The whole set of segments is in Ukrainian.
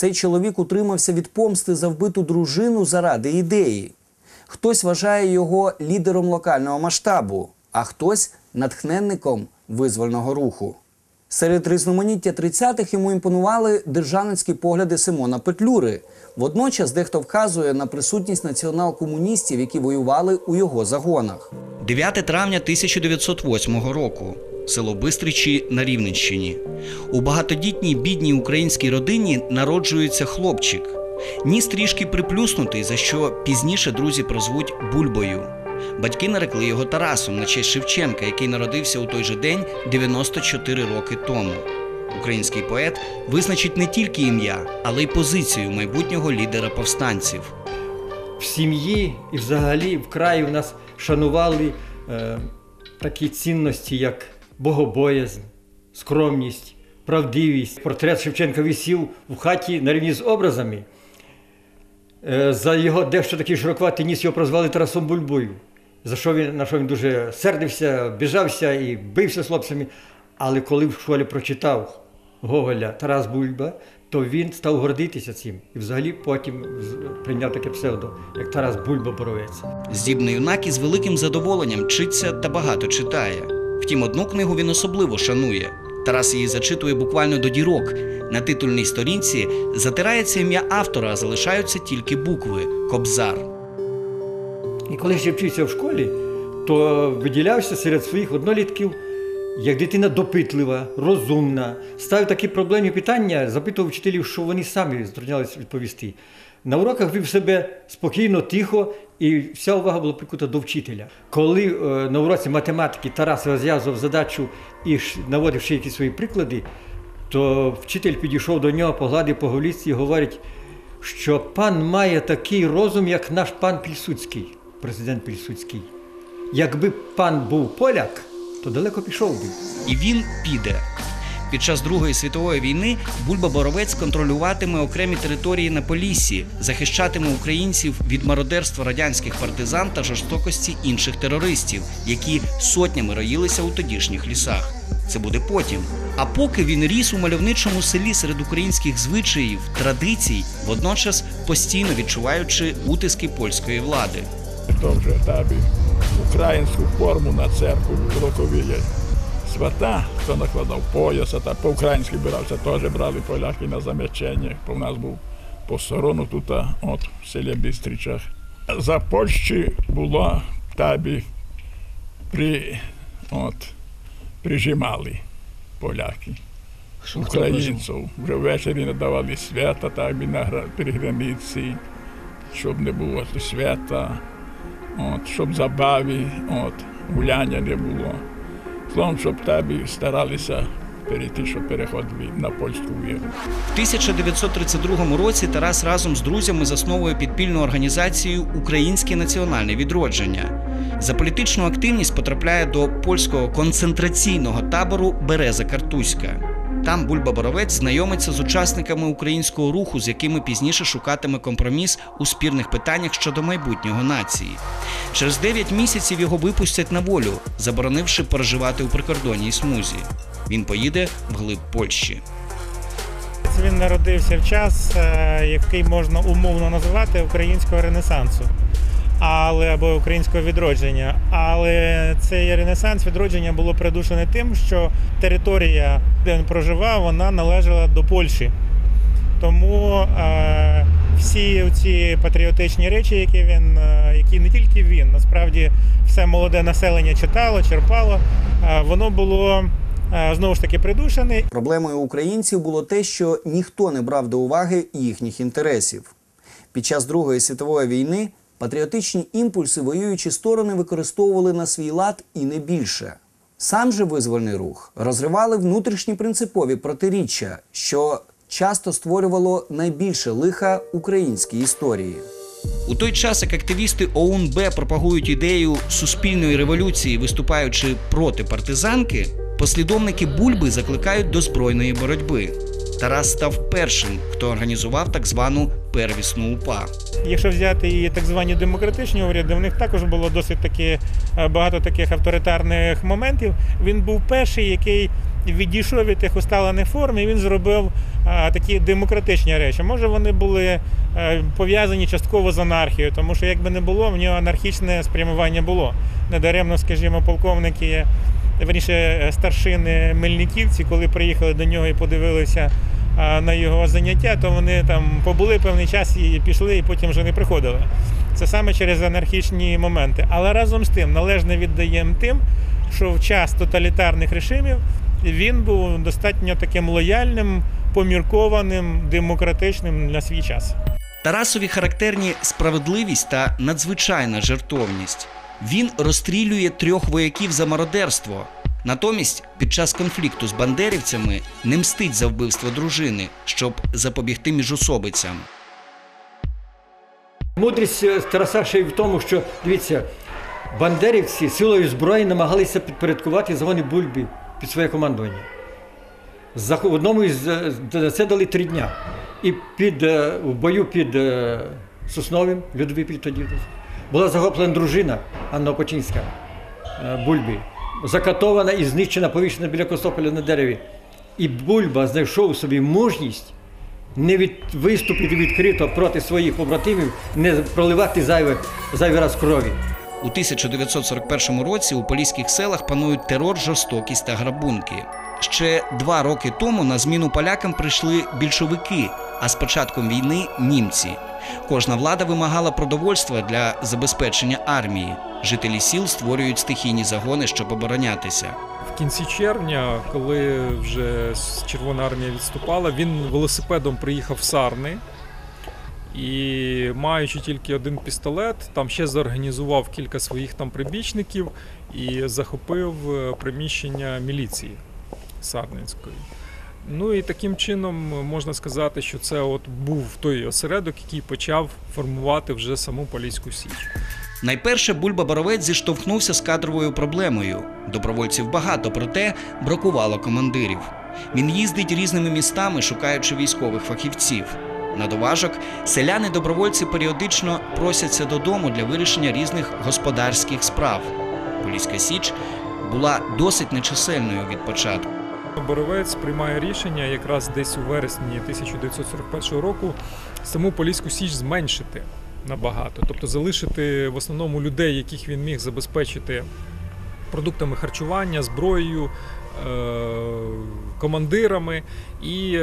Цей чоловік утримався від помсти за вбиту дружину заради ідеї. Хтось вважає його лідером локального масштабу, а хтось – натхненником визвольного руху. Серед різноманіття 30-х йому імпонували державницькі погляди Симона Петлюри. Водночас дехто вказує на присутність націонал-комуністів, які воювали у його загонах. 9 травня 1908 року. Село Бистричі на Рівненщині. У багатодітній бідній українській родині народжується хлопчик. Ніс трішки приплюснутий, за що пізніше друзі прозвуть Бульбою. Батьки нарекли його Тарасом на честь Шевченка, який народився у той же день 94 роки тому. Український поет визначить не тільки ім'я, але й позицію майбутнього лідера повстанців. В сім'ї і взагалі в краї в нас шанували такі цінності, як богобоязнь, скромність, правдивість. Портрет Шевченка висів в хаті на рівні з образами. За його дещо такий широкуватий ніс його прозвали Тарасом Бульбою, на що він дуже сердився, біжався і бився з хлопцями. Але коли в школі прочитав Гоголя Тарас Бульба, то він став гордитися цим. І взагалі потім прийняв таке псевдо, як Тарас Бульба-Боровець. Здібний юнак із великим задоволенням вчиться та багато читає. Втім, одну книгу він особливо шанує. Тарас її зачитує буквально до дірок. На титульній сторінці затирається ім'я автора, а залишаються тільки букви – Кобзар. І коли ще вчився в школі, то виділявся серед своїх однолітків як дитина допитлива, розумна. Ставив такі проблемні питання, запитував вчителів, що вони самі затруднялися відповісти. На уроках вів себе спокійно, тихо, і вся увага була прикута до вчителя. Коли на уроці математики Тарас розв'язував задачу і наводив ще якісь свої приклади, то вчитель підійшов до нього, погладив по голівці і говорить, що пан має такий розум, як наш пан Пільсудський, президент Пільсудський. Якби пан був поляк, то далеко пішов би. І він піде. Під час Другої світової війни Бульба-Боровець контролюватиме окремі території на Поліссі, захищатиме українців від мародерства радянських партизан та жорстокості інших терористів, які сотнями роїлися у тодішніх лісах. Це буде потім. А поки він ріс у мальовничому селі серед українських звичаїв, традицій, водночас постійно відчуваючи утиски польської влади. То вже табі українську форму на церкву роковіє. Свята, хто накладав пояса, та по-українськи бирався, теж брали поляки на зам'ячення. У нас був посторону тут, в селі Бистричах. За Польщі було табі прижимали поляки, українців. Вже ввечері надавали свята табі при границі, щоб не було свята, щоб забави, гуляння не було. Словом, щоб табі старалися перейти, щоб переходили на польську віру. В 1932 році Тарас разом з друзями засновує підпільну організацію «Українське національне відродження». За політичну активність потрапляє до польського концентраційного табору Береза Картузька. Там Бульба-Боровець знайомиться з учасниками українського руху, з якими пізніше шукатиме компроміс у спірних питаннях щодо майбутнього нації. Через 9 місяців його випустять на волю, заборонивши переживати у прикордонній смузі. Він поїде вглиб Польщі. Він народився в час, який можна умовно називати українського ренесансу. Або українського відродження. Але цей ренесанс відродження було придушене тим, що територія, де він проживав, вона належала до Польщі. Тому всі ці патріотичні речі, які не тільки він, насправді все молоде населення читало, черпало, воно було знову ж таки придушене. Проблемою українців було те, що ніхто не брав до уваги їхніх інтересів. Під час Другої світової війни патріотичні імпульси воюючі сторони використовували на свій лад і не більше. Сам же визвольний рух розривали внутрішні принципові протиріччя, що часто створювало найбільше лиха українській історії. У той час, як активісти ОУН-Б пропагують ідею суспільної революції, виступаючи проти партизанки, послідовники Бульби закликають до збройної боротьби. Тарас став першим, хто організував так звану первісну УПА. Якщо взяти і так звані демократичні уряди, в них також було досить багато таких авторитарних моментів. Він був перший, який відійшов від тих усталених форм, і він зробив такі демократичні речі. Може, вони були пов'язані частково з анархією, тому що, якби не було, в нього анархічне спрямування було. Недаремно, скажімо, полковники, верніше, старшини мельниківці, коли приїхали до нього і подивилися на його заняття, то вони там побули певний час і пішли, і потім вже не приходили. Це саме через анархічні моменти. Але разом з тим належне віддаємо тим, що в час тоталітарних режимів він був достатньо таким лояльним, поміркованим, демократичним на свій час. Тарасові характерні справедливість та надзвичайна жертовність. Він розстрілює 3 вояків за мародерство. Натомість, під час конфлікту з бандерівцями не мстить за вбивство дружини, щоб запобігти міжособицям. Мудрість Тараса ще й в тому, що, дивіться, бандерівці силою зброї намагалися підпорядкувати загони Бульби під своє командування. В одному це дали 3 дня. І в бою під Сосновим, Людовий тоді, була захоплена дружина Анна Опочинська Бульби, закатована і знищена, повішена біля Костополя на дереві. І Бульба знайшов у собі мужність не виступити відкрито проти своїх побратимів, не проливати зайвий раз крові. У 1941 році у поліських селах панують терор, жорстокість та грабунки. Ще 2 роки тому на зміну полякам прийшли більшовики, а з початком війни – німці. Кожна влада вимагала продовольства для забезпечення армії. Жителі сіл створюють стихійні загони, щоб оборонятися. В кінці червня, коли вже Червона армія відступала, він велосипедом приїхав в Сарни і, маючи тільки 1 пістолет, там ще зорганізував кілька своїх там прибічників і захопив приміщення міліції Сарненської. Ну і таким чином можна сказати, що це от був той осередок, який почав формувати вже саму Поліську Січ. Найперше Бульба-Боровець зіштовхнувся з кадровою проблемою. Добровольців багато, проте бракувало командирів. Він їздить різними містами, шукаючи військових фахівців. На доважок, селяни-добровольці періодично просяться додому для вирішення різних господарських справ. Поліська Січ була досить нечисельною від початку. Боровець приймає рішення якраз десь у вересні 1941 року саму Поліську Січ зменшити набагато. Тобто залишити в основному людей, яких він міг забезпечити продуктами харчування, зброєю, командирами. І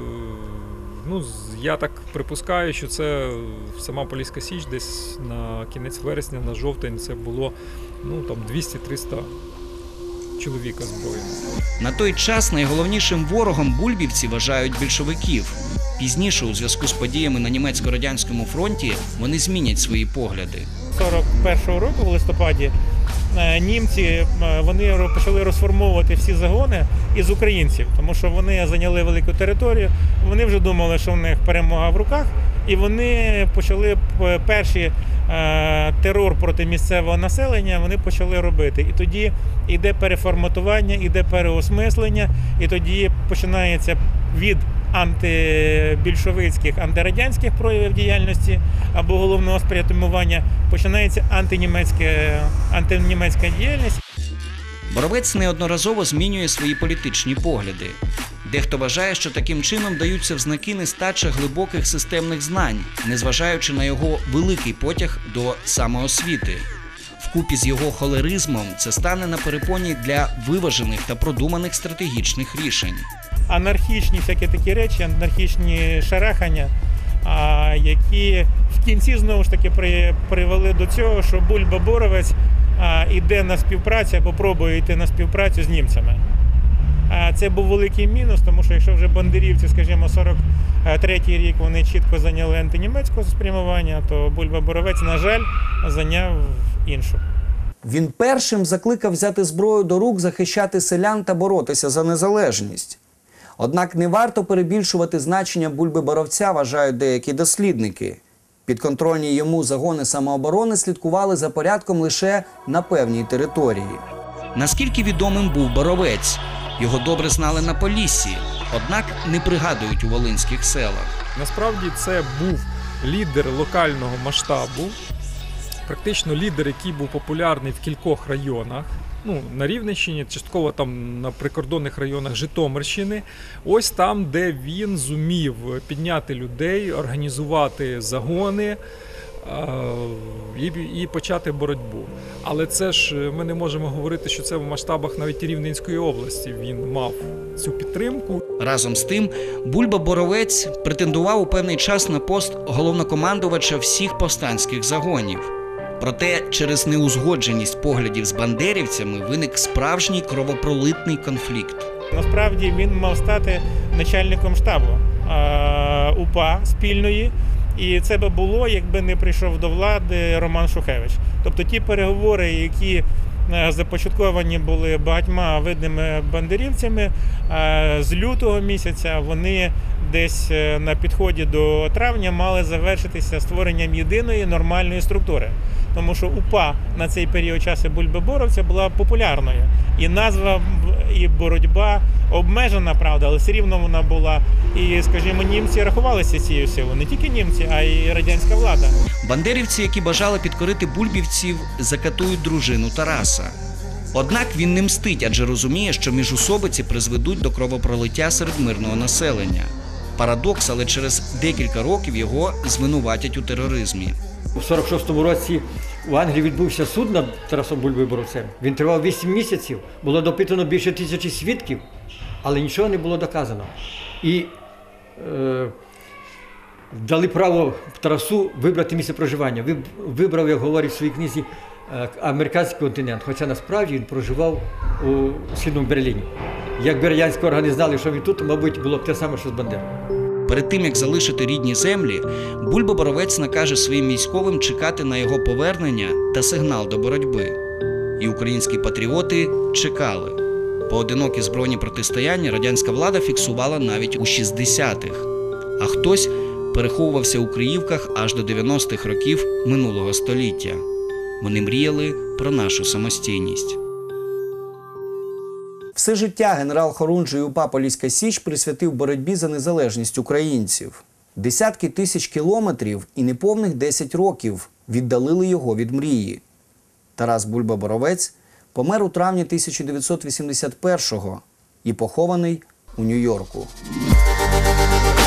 я так припускаю, що це сама Поліська Січ десь на кінець вересня, на жовтень це було 200-300 чоловіка збройного. На той час найголовнішим ворогом бульбівці вважають більшовиків. Пізніше, у зв'язку з подіями на німецько-радянському фронті, вони змінять свої погляди. 41-го року, в листопаді, німці вони почали розформовувати всі загони із українців, тому що вони зайняли велику територію, вони вже думали, що в них перемога в руках, і вони почали перші терор проти місцевого населення, вони почали робити. І тоді йде переформатування, йде переосмислення, і тоді починається від антибільшовицьких, антирадянських проявів діяльності або головного спрямування, починається антинімецька діяльність. Боровець неодноразово змінює свої політичні погляди. Дехто вважає, що таким чином даються в знаки нестача глибоких системних знань, незважаючи на його великий потяг до самоосвіти. Вкупі з його холеризмом це стане на перепоні для виважених та продуманих стратегічних рішень. Анархічні всякі такі речі, анархічні шарахання, які в кінці знову ж таки привели до цього, що Бульба-Боровець йде на співпрацю або пробує йти на співпрацю з німцями. Це був великий мінус, тому що якщо вже бандерівці, скажімо, 43-й рік вони чітко зайняли антинімецького спрямування, то Бульба-Боровець, на жаль, зайняв іншу. Він першим закликав взяти зброю до рук, захищати селян та боротися за незалежність. Однак не варто перебільшувати значення Бульби-Боровця, вважають деякі дослідники. Підконтрольні йому загони самооборони слідкували за порядком лише на певній території. Наскільки відомим був Боровець? Його добре знали на Поліссі, однак не пригадують у волинських селах. Насправді це був лідер локального масштабу, практично лідер, який був популярний в кількох районах на Рівненщині, частково там на прикордонних районах Житомирщини. Ось там, де він зумів підняти людей, організувати загони і почати боротьбу. Але це ж ми не можемо говорити, що це в масштабах навіть Рівненської області він мав цю підтримку. Разом з тим, Бульба-Боровець претендував у певний час на пост головнокомандувача всіх повстанських загонів. Проте через неузгодженість поглядів з бандерівцями виник справжній кровопролитний конфлікт. Насправді він мав стати начальником штабу УПА спільної, і це би було, якби не прийшов до влади Роман Шухевич. Тобто ті переговори, які започатковані були багатьма видними бандерівцями, з лютого місяця вони десь на підході до травня мали завершитися створенням єдиної нормальної структури. Тому що УПА на цей період часу Бульби-Боровця була популярною. І назва, і боротьба обмежена, правда, але все рівно вона була. І, скажімо, німці рахувалися цією силою. Не тільки німці, а й радянська влада. Бандерівці, які бажали підкорити бульбівців, закатують дружину Тараса. Однак він не мстить, адже розуміє, що міжусобиці призведуть до кровопролиття серед мирного населення. Парадокс, але через декілька років його звинуватять у тероризмі. У 46-му році в Англії відбувся суд над Тарасом Бульбою-Боровцем. Він тривав 8 місяців, було допитано більше 1000 свідків, але нічого не було доказано. І дали право Тарасу вибрати місце проживання. Вибрав, як говорить в своїй книзі, американський континент, хоча насправді він проживав у Східному Берліні. Якби радянські органи знали, що він тут, мабуть, було б те саме, що з Бандерою. Перед тим, як залишити рідні землі, Бульба-Боровець накаже своїм військовим чекати на його повернення та сигнал до боротьби. І українські патріоти чекали. Поодинокі збройні протистояння радянська влада фіксувала навіть у 60-х. А хтось переховувався у Криївках аж до 90-х років минулого століття. Вони мріяли про нашу самостійність. Все життя генерал Хорунжий УПА Поліська Січ присвятив боротьбі за незалежність українців. Десятки тисяч кілометрів і неповних 10 років віддалили його від мрії. Тарас Бульба-Боровець помер у травні 1981-го і похований у Нью-Йорку.